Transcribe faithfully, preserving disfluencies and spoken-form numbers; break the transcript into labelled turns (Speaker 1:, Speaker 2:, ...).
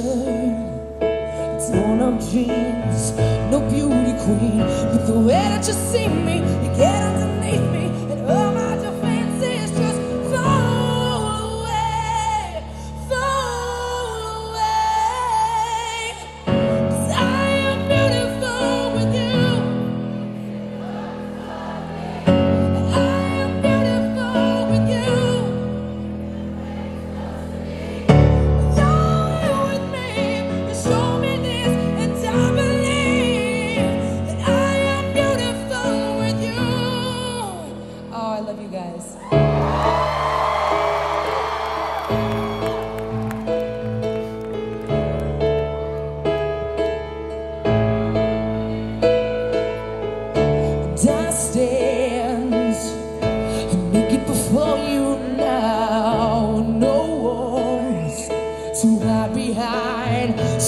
Speaker 1: shirt, torn up jeans, no beauty queen. But the way that you see me, you get underneath me, and all my defenses just fall away, fall away. 'Cause I am beautiful with you. I am beautiful with you. You're here with me, you show me this, and I believe that I am beautiful with you. Oh, I love you guys. And I stand naked before you now, no walls to hide behind.